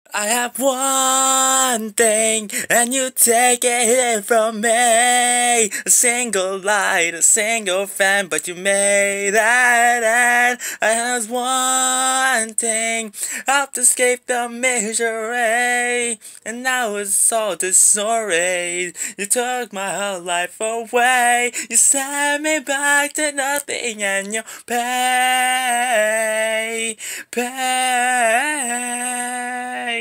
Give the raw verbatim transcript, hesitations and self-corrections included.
I have one thing, and you take it from me. A single light, a single fan, but you made that. And I have one thing, help to escape the misery. And now it's all disarray. You took my whole life away. You sent me back to nothing, and you pay, pay.